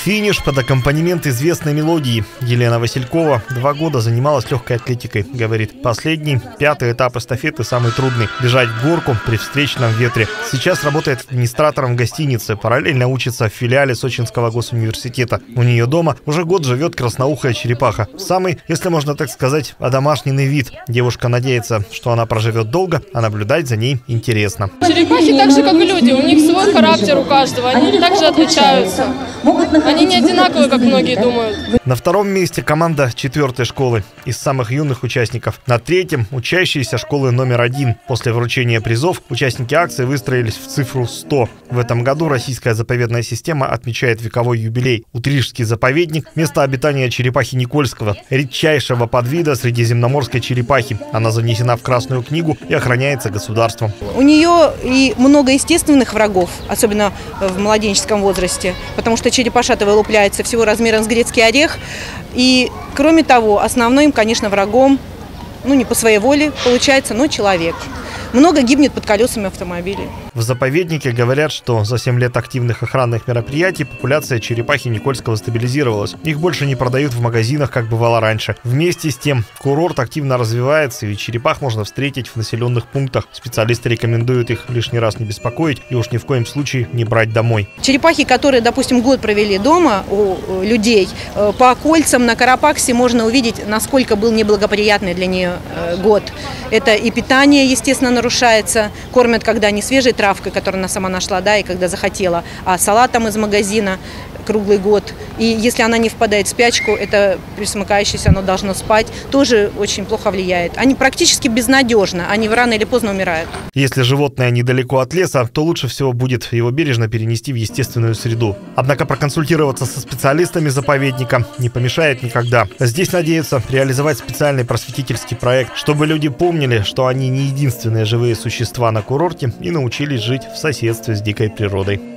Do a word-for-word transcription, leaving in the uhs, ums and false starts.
Финиш под аккомпанемент известной мелодии. Елена Василькова два года занималась легкой атлетикой. Говорит, последний, пятый этап эстафеты самый трудный. Бежать горку при встречном ветре. Сейчас работает администратором в гостинице. Параллельно учится в филиале Сочинского госуниверситета. У нее дома уже год живет красноухая черепаха. Самый, если можно так сказать, одомашненный вид. Девушка надеется, что она проживет долго, а наблюдать за ней интересно. Черепахи так же, как и люди. У них свой характер у каждого. Они также отличаются. Они не одинаковые, как многие думают. На втором месте команда четвертой школы из самых юных участников. На третьем учащиеся школы номер один. После вручения призов участники акции выстроились в цифру сто. В этом году российская заповедная система отмечает вековой юбилей. Утрижский заповедник – место обитания черепахи Никольского, редчайшего подвида средиземноморской черепахи. Она занесена в Красную книгу и охраняется государством. У нее и много естественных врагов, особенно в младенческом возрасте, потому что черепашата вылупляется всего размером с грецкий орех. И, кроме того, основным, конечно, врагом, ну не по своей воле получается, но человек. Много гибнет под колесами автомобилей. В заповеднике говорят, что за семь лет активных охранных мероприятий популяция черепахи Никольского стабилизировалась. Их больше не продают в магазинах, как бывало раньше. Вместе с тем, курорт активно развивается, и черепах можно встретить в населенных пунктах. Специалисты рекомендуют их лишний раз не беспокоить и уж ни в коем случае не брать домой. Черепахи, которые, допустим, год провели дома у людей, по кольцам на Карапаксе можно увидеть, насколько был неблагоприятный для нее год. Это и питание, естественно, нарушается. Кормят, когда не свежей травкой, которую она сама нашла, да, и когда захотела, а салатом из магазина круглый год. И если она не впадает в спячку, это присмыкающееся, оно должно спать, тоже очень плохо влияет. Они практически безнадежно, они рано или поздно умирают. Если животное недалеко от леса, то лучше всего будет его бережно перенести в естественную среду. Однако проконсультироваться со специалистами заповедника не помешает никогда. Здесь надеются реализовать специальный просветительский проект, чтобы люди помнили, что они не единственные живые существа на курорте и научились жить в соседстве с дикой природой.